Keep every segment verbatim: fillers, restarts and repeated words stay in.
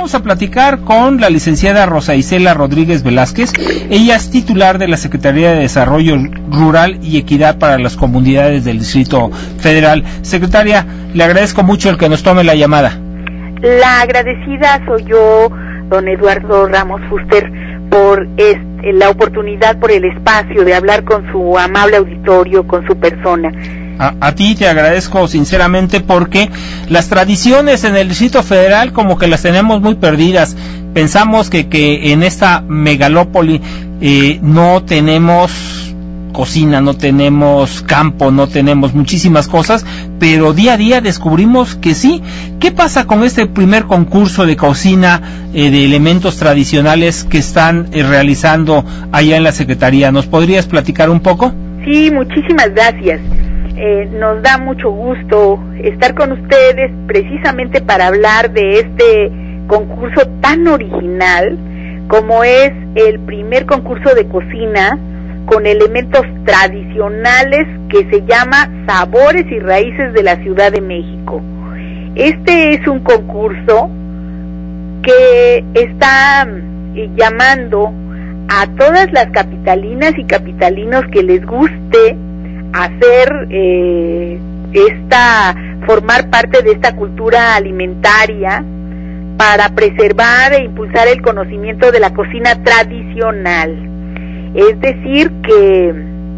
vamos a platicar con la licenciada Rosa Isela Rodríguez Velázquez. Ella es titular de la Secretaría de Desarrollo Rural y Equidad para las Comunidades del Distrito Federal. Secretaria, le agradezco mucho el que nos tome la llamada. La agradecida soy yo, don Eduardo Ramos Fuster, por este, la oportunidad, por el espacio de hablar con su amable auditorio, con su persona. A, a ti te agradezco sinceramente porque las tradiciones en el Distrito Federal como que las tenemos muy perdidas. Pensamos que, que en esta megalópoli eh, no tenemos cocina, no tenemos campo, no tenemos muchísimas cosas, pero día a día descubrimos que sí. ¿Qué pasa con este primer concurso de cocina eh, de elementos tradicionales que están eh, realizando allá en la Secretaría? ¿Nos podrías platicar un poco? Sí, muchísimas gracias. Eh, nos da mucho gusto estar con ustedes precisamente para hablar de este concurso tan original como es el primer concurso de cocina con elementos tradicionales que se llama Sabores y Raíces de la Ciudad de México. Este es un concurso que está eh, llamando a todas las capitalinas y capitalinos que les guste hacer eh, esta, formar parte de esta cultura alimentaria para preservar e impulsar el conocimiento de la cocina tradicional. Es decir, que,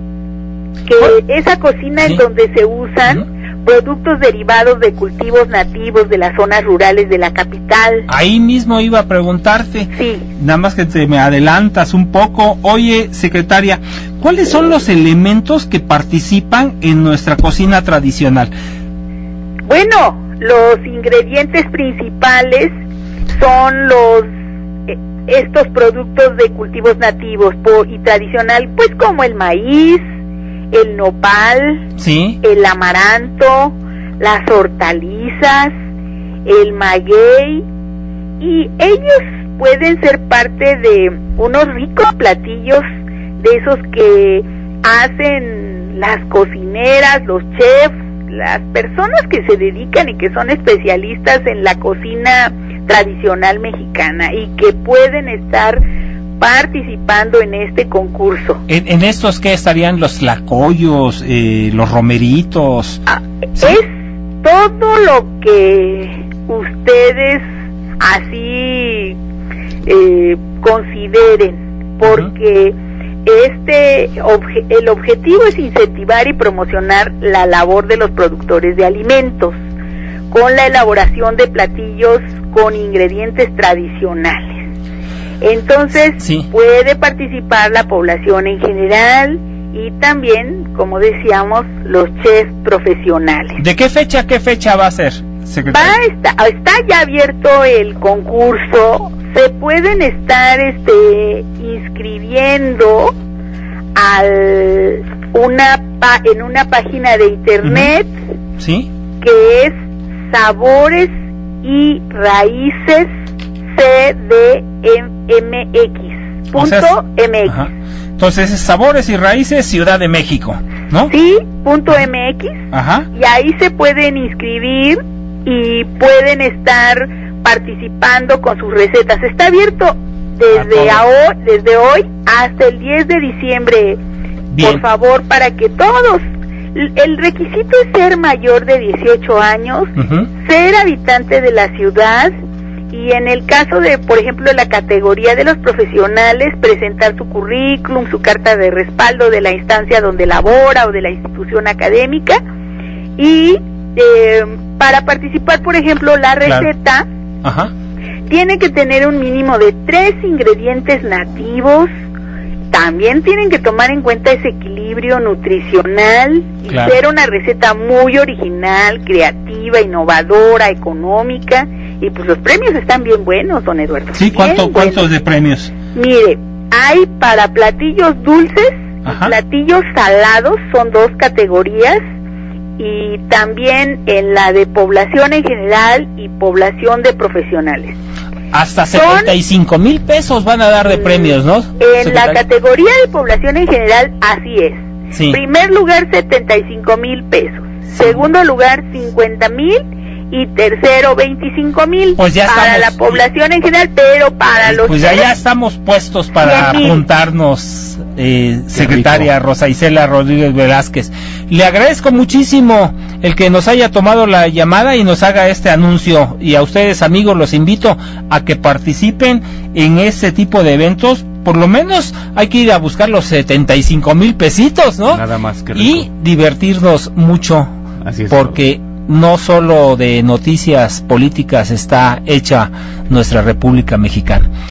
que esa cocina sí. es donde se usan uh-huh. productos derivados de cultivos nativos de las zonas rurales de la capital. Ahí mismo iba a preguntarte, sí. nada más que te me adelantas un poco. Oye, secretaria, ¿cuáles son los elementos que participan en nuestra cocina tradicional? Bueno, los ingredientes principales son los eh, estos productos de cultivos nativos por, y tradicional, pues como el maíz, el nopal, sí. el amaranto, las hortalizas, el maguey, y ellos pueden ser parte de unos ricos platillos de esos que hacen las cocineras, los chefs, las personas que se dedican y que son especialistas en la cocina tradicional mexicana y que pueden estar participando en este concurso. ¿En, en estos qué estarían los tlacoyos, eh, los romeritos? Ah, ¿sí? Es todo lo que ustedes así eh, consideren, porque uh-huh. este obje, el objetivo es incentivar y promocionar la labor de los productores de alimentos con la elaboración de platillos con ingredientes tradicionales. Entonces sí. puede participar la población en general y también, como decíamos, los chefs profesionales. ¿De qué fecha a qué fecha va a ser, secretaria? Va a estar, está ya abierto el concurso. Se pueden estar este inscribiendo al una pa, en una página de internet uh-huh. ¿sí? que es Sabores y Raíces C D M X punto o sea, M X. Ajá. Entonces es Sabores y Raíces Ciudad de México, ¿no? Sí, punto M X. Ajá. Y ahí se pueden inscribir y pueden estar participando con sus recetas. Está abierto desde ahora, desde hoy hasta el diez de diciembre. Bien. Por favor, para que todos, el requisito es ser mayor de dieciocho años, uh-huh. ser habitante de la ciudad, y en el caso de, por ejemplo, la categoría de los profesionales, presentar su currículum, su carta de respaldo de la instancia donde labora o de la institución académica. Y eh, para participar, por ejemplo, la receta claro. Ajá. tiene que tener un mínimo de tres ingredientes nativos. También tienen que tomar en cuenta ese equilibrio nutricional y claro. ser una receta muy original, creativa, innovadora, económica. Y pues los premios están bien buenos, don Eduardo. Sí, ¿cuánto, ¿cuántos de premios? Mire, hay para platillos dulces Ajá. y platillos salados, son dos categorías, y también en la de población en general y población de profesionales. Hasta setenta y cinco mil pesos van a dar de premios, ¿no? En secretario? La categoría de población en general, así es. Sí. Primer lugar, setenta y cinco mil pesos. Segundo lugar, cincuenta mil. y tercero veinticinco mil pues ya para estamos, la población en general, pero para los pues ya, ya estamos puestos para juntarnos, eh, secretaria rico. Rosa Isela Rodríguez Velázquez. Le agradezco muchísimo el que nos haya tomado la llamada y nos haga este anuncio, y a ustedes, amigos, los invito a que participen en este tipo de eventos. Por lo menos hay que ir a buscar los setenta y cinco mil pesitos, ¿no? Nada más que rico. Y divertirnos mucho. Así es, porque no solo de noticias políticas está hecha nuestra República Mexicana.